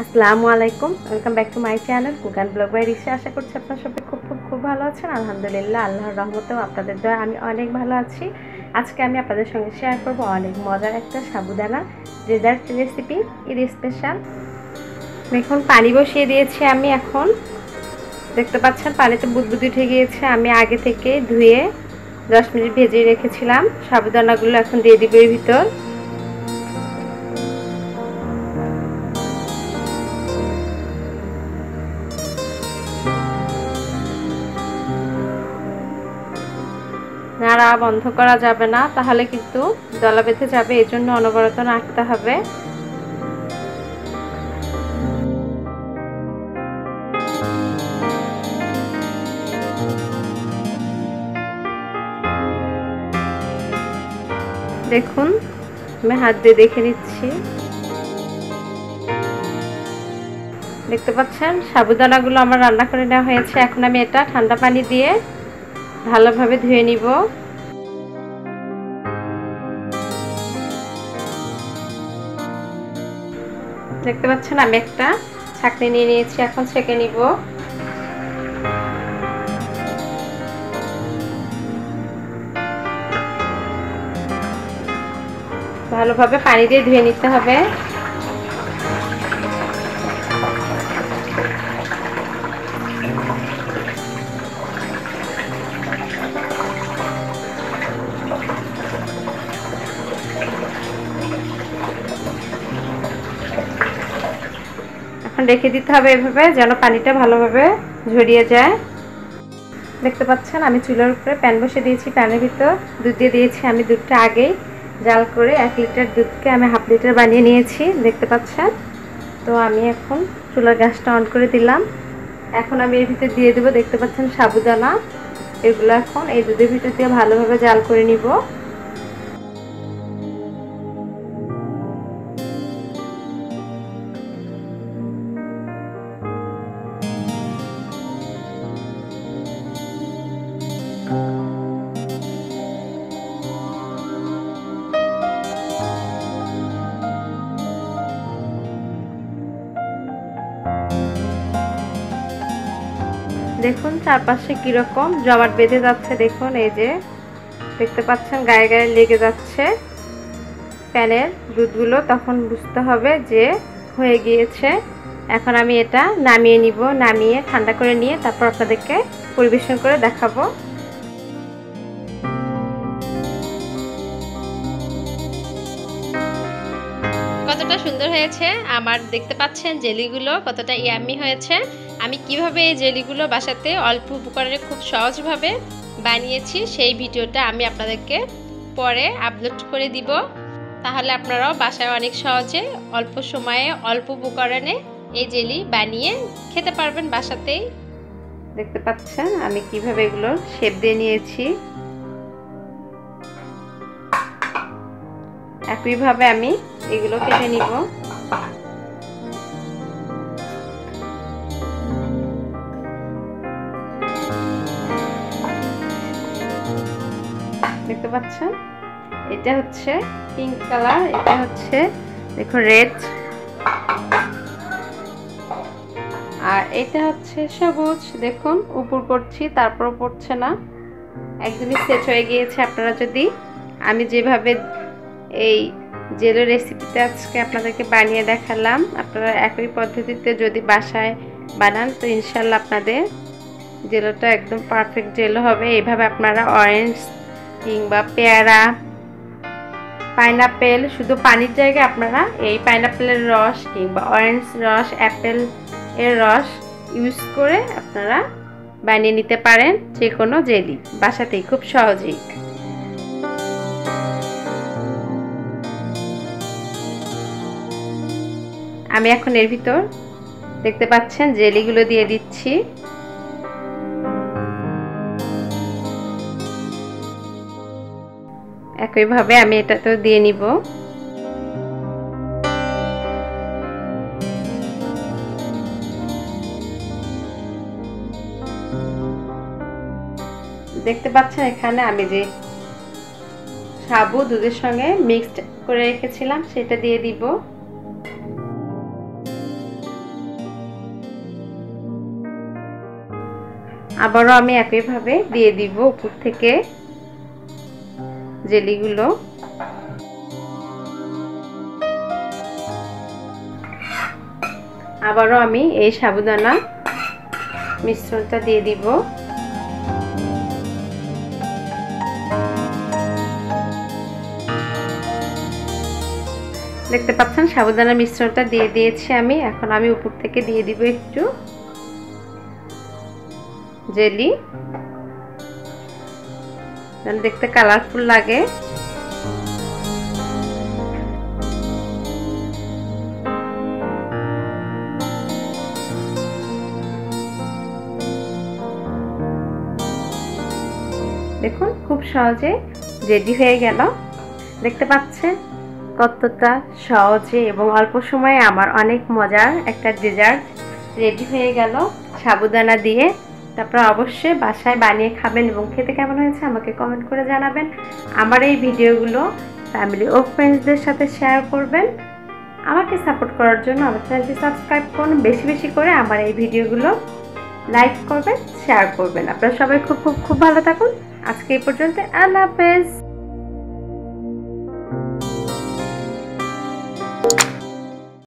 আসসালামু আলাইকুম, welcome back to my channel cook and blog by Risa. আশা করছি আপনারা সবাই খুব ভালো আছেন। আলহামদুলিল্লাহ, আল্লাহর রহমতেও আপনাদের দয়া আমি অনেক ভালো আছি। আজকে আমি আপনাদের সঙ্গে শেয়ার করব অনেক মজার একটা sabudana dessert recipe, Eid special. দেখুন, পানি বসিয়ে দিয়েছি আমি। এখন দেখতে পাচ্ছেন পানিতে বুদবুদ উঠে গিয়েছে। আমি আগে থেকে ধুয়ে 10 মিনিট ভেজে রেখেছিলাম সাবুদানাগুলো। এখন দিয়ে দিব এর ভিতর। নাড়া বন্ধ করা যাবে না, তাহলে কিন্তু দলা বেঁধে যাবে, এই জন্য অনবরত নাড়তে হবে। দেখুন, আমি হাত দিয়ে দেখে নিচ্ছি। দেখতে পাচ্ছেন সাবুদানাগুলো আমার রান্না করে নেওয়া হয়েছে। এখন আমি এটা ঠান্ডা পানি দিয়ে ভালোভাবে ধুয়ে নিব। দেখতে পাচ্ছেন আমি একটা ছাঁকনি নিয়ে নিয়েছি, এখন ছেঁকে নিব। ভালোভাবে পানি দিয়ে ধুয়ে নিতে হবে। এখন রেখে দিতে হবে এভাবে, যেন পানিটা ভালোভাবে ঝরিয়ে যায়। দেখতে পাচ্ছেন আমি চুলার উপরে প্যান বসিয়ে দিয়েছি। প্যানের ভিতর দুধ দিয়ে দিয়েছি। আমি দুধটা আগেই জাল করে 1 লিটার দুধকে আমি হাফ লিটার বানিয়ে নিয়েছি, দেখতে পাচ্ছেন। তো আমি এখন চুলার গ্যাসটা অন করে দিলাম। এখন আমি এর ভিতর দিয়ে দেবো, দেখতে পাচ্ছেন সাবুদানা। এগুলো এখন এই দুধের ভিতর দিয়ে ভালোভাবে জাল করে নিব। দেখুন চারপাশে কিরকম জমাট বেঁধে যাচ্ছে। দেখুন, এই যে দেখতে পাচ্ছেন গায়ে গায়ে লেগে যাচ্ছে প্যানের দুধগুলো। তখন বুঝতে হবে যে হয়ে গিয়েছে। এখন আমি এটা নামিয়ে নিব। নামিয়ে ঠান্ডা করে নিয়ে তারপর আপনাদেরকে পরিবেশন করে দেখাবো। কতটা সুন্দর হয়েছে আমার, দেখতে পাচ্ছেন জেলিগুলো কতটা ইয়াম্মি হয়েছে। আমি কিভাবে এই জেলিগুলো বাসাতে অল্প উপকরণে খুব সহজভাবে বানিয়েছি সেই ভিডিওটা আমি আপনাদেরকে পরে আপলোড করে দিব। তাহলে আপনারাও বাসায় অনেক সহজে অল্প সময়ে অল্প উপকরণে এই জেলি বানিয়ে খেতে পারবেন বাসাতেই। দেখতে পাচ্ছেন আমি কিভাবে এগুলো শেপ দিয়ে নিয়েছি। একইভাবে আমি এগুলো কেটে নিব। দেখতে পাচ্ছেন এটা হচ্ছে পিঙ্ক কালার, এটা হচ্ছে দেখুন রেড, আর এটা হচ্ছে সবুজ। দেখুন উপর করছি তারপর পড়ছে না, একদমই সেট হয়ে গিয়েছে। আপনারা যদি আমি যেভাবে এই জেলো রেসিপিটা আজকে আপনাদেরকে বানিয়ে দেখালাম, আপনারা একই পদ্ধতিতে যদি বাসায় বানান তো ইনশাল্লাহ আপনাদের জেলোটা একদম পারফেক্ট জেলো হবে। এইভাবে আপনারা অরেঞ্জ কিংবা পেয়ারা, পাইনাপেল, শুধু পানির জায়গায় আপনারা এই পাইনাপেলের রস কিংবা অরেঞ্জ রস, অ্যাপেল এর রস ইউজ করে আপনারা বানিয়ে নিতে পারেন যে কোনো জেলি বাসাতেই খুব সহজেই। আমি এখন এর ভিতর দেখতে পাচ্ছেন জেলিগুলো দিয়ে দিচ্ছি। একইভাবে আমি এটাতেও দিয়ে নিব। দেখতে পাচ্ছেন এখানে আমি যে সাবু দুধের সঙ্গে মিক্সড করে রেখেছিলাম সেটা দিয়ে দিব। আবারও আমি একইভাবে দিয়ে দিব উপর থেকে জেলিগুলো। আবারও আমি এই সাবুদানা মিশ্রণটা দিয়ে দিব। দেখতে পাচ্ছেন সাবুদানা মিশ্রণটা দিয়ে দিয়েছি আমি। এখন আমি উপর থেকে দিয়ে দিব একটু জেলি, দেখতে কালারফুল লাগে। দেখুন খুব সহজে রেডি হয়ে গেল। দেখতে পাচ্ছেন কতটা সহজে এবং অল্প সময়ে আমার অনেক মজার একটা ডেজার্ট রেডি হয়ে গেল সাবুদানা দিয়ে। তারপর অবশ্যই বাসায় বানিয়ে খাবেন এবং খেতে কেমন হয়েছে আমাকে কমেন্ট করে জানাবেন। আমার এই ভিডিওগুলো ফ্যামিলি ও ফ্রেন্ডসদের সাথে শেয়ার করবেন। আমাকে সাপোর্ট করার জন্য আমার চ্যানেলটি সাবস্ক্রাইব করুন। বেশি বেশি করে আমার এই ভিডিওগুলো লাইক করবেন, শেয়ার করবেন। আপনারা সবাই খুব খুব খুব ভালো থাকুন। আজকে এই পর্যন্ত, আল্লাহ হাফেজ।